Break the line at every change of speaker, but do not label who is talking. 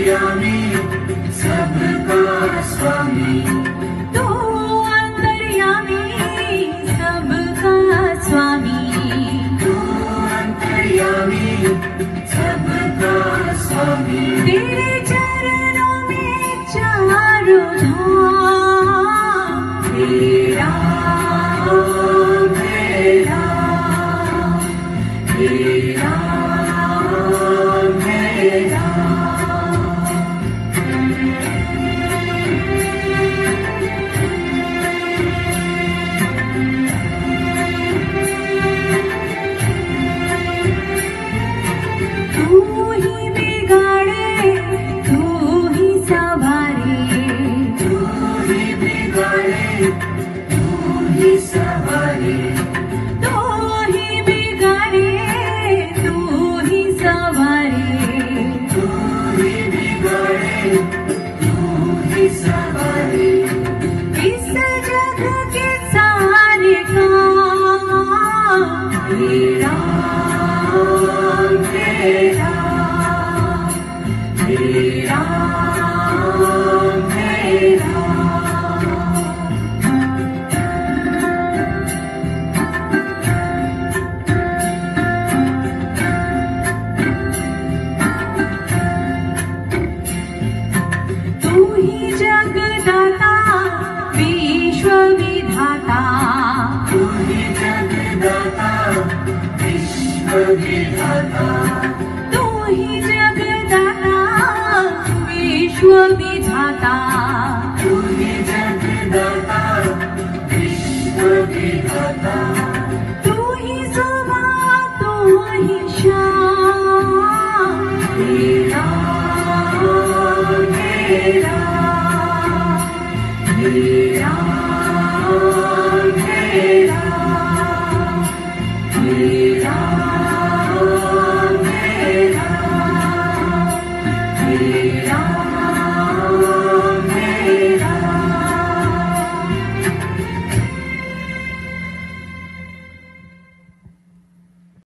अंतर्यामी सबका स्वामी,
तू अंतर्यामी सबका स्वामी,
तू अंतर्यामी सबका स्वामी।
तेरे चरणों में चारों धाम, तेरा तेरा तेरा तेरा। तू ही बिगाड़े तू ही संवारे,
तू ही बिगाड़े तू ही संवारे,
तू ही बिगाड़े तू ही संवारे,
तू ही बिगाड़े तू ही संवारे।
इस जग के सारे काम तेरा तेरा तेरा तेरा। तू ही जगदाता विश्व विधाता,
तू ही जगदाता विश्व विधाता,
तू ही जगदाता विश्व विधाता,
तू ही जगदाता विश्व विधाता।
तू ही सुबह तू ही शाम, तेरा तेरा तेरा तेरा तेरा तेरा तेरा।